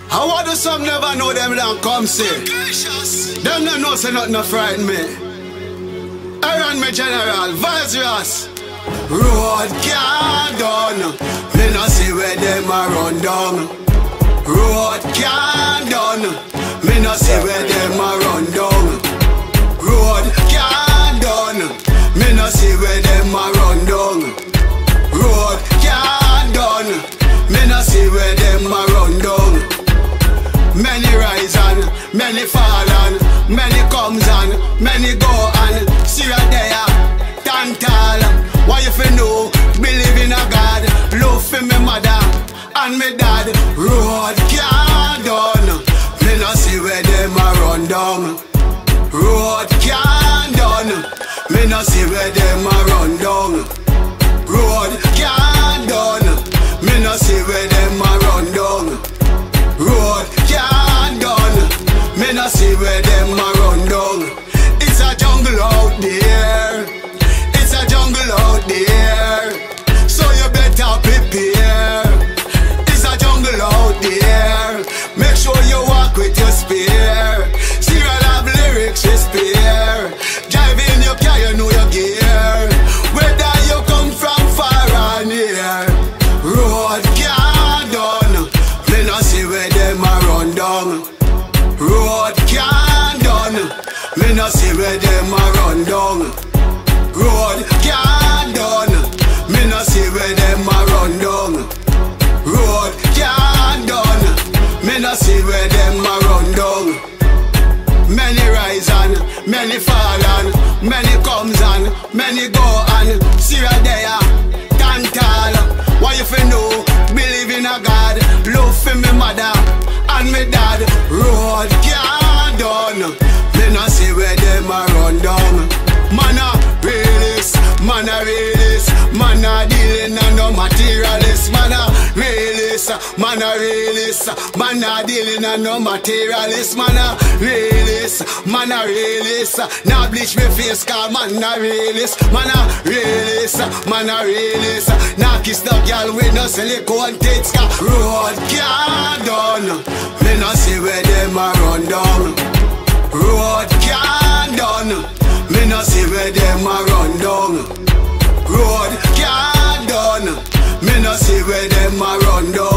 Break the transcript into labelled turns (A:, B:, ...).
A: I want to some never know them don't come see. Them don't know say nothing to frighten me. Aaron me general, Viceroy. Road can't done. Me no see where them a run down. Road can't done. Me no see where them a run down. Road can't done. Me no see where them a run down. Road can't done. Me no see where them a run down. Many rise and many fall and many comes and many go and see right there, Dancehall. Why you fi know? Believe in a God, love for me mother and me dad. Road can't done. Me no see where them a run down. Road can't done. Me no see where them a run down. Road can't done. Me no see where them a run down. Road can't done. Me no see where them a run down. It's a jungle out there. It's a jungle out there. So you better prepare. It's a jungle out there. Make sure you walk with your spear. See I have lyrics to spare. Drive in your car, you know your gear. Whether you come from far or near. Road can't done. Me no see where them a run down. Road can't done. Me no see where them a run down. Road can't done. Me no see where them a run down. Road can't done. Me no see where them a run down. Many rise and many fall and many comes and many go and see right there, Dancehall. Why you fi know? Believe in a God, love for me mother and me dad. Road can't done. Me no see where them a run down. Man a realist, man a realist, man a dealing and no materialist. Man a realist, man a realist, man a dealing and no materialist. Man a realist, man a realist. Now bleach me face 'cause man a realist. Man a realist, man a realist. Now kiss the girl with no silicone tits 'cause road can't done. Me no see where them a run down. Road can't done. Me no see where them a run down. Road can't done. Me no see where them a run down.